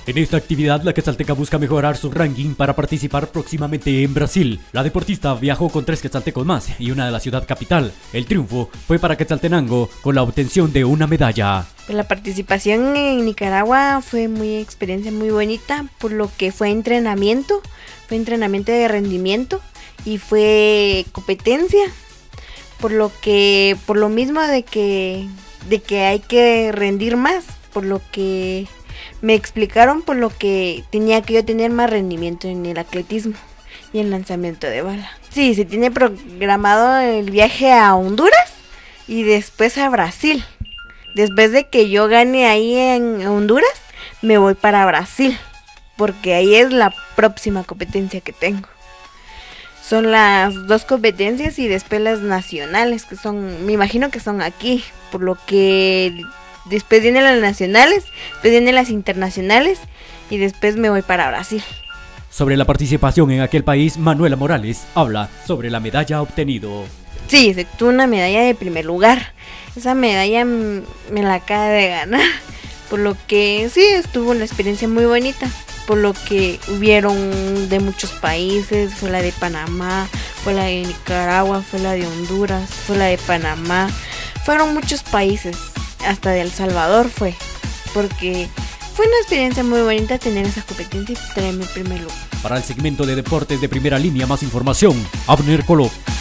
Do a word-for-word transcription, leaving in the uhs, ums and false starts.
En esta actividad, la quetzalteca busca mejorar su ranking para participar próximamente en Brasil. La deportista viajó con tres quetzaltecos más y una de la ciudad capital. El triunfo fue para Quetzaltenango con la obtención de una medalla. La participación en Nicaragua fue muy experiencia muy bonita, por lo que fue entrenamiento, fue entrenamiento de rendimiento y fue competencia, por lo que, por lo mismo de que, de que hay que rendir más, por lo que me explicaron por lo que tenía que yo tener más rendimiento en el atletismo y el lanzamiento de bala. Sí, se tiene programado el viaje a Honduras y después a Brasil. Después de que yo gane ahí en Honduras, me voy para Brasil, porque ahí es la próxima competencia que tengo. Son las dos competencias y después las nacionales, que son, me imagino que son aquí, por lo que después vienen las nacionales, después vienen las internacionales y después me voy para Brasil. Sobre la participación en aquel país, Manuela Morales habla sobre la medalla obtenido. Sí, se tuvo una medalla de primer lugar. Esa medalla me la acaba de ganar, por lo que sí, estuvo una experiencia muy bonita. Por lo que hubieron de muchos países, fue la de Panamá, fue la de Nicaragua, fue la de Honduras, fue la de Panamá. Fueron muchos países, hasta de El Salvador fue, porque fue una experiencia muy bonita tener esa competencia y traerme el primer lugar. Para el segmento de deportes de primera línea, más información, Abner Coló.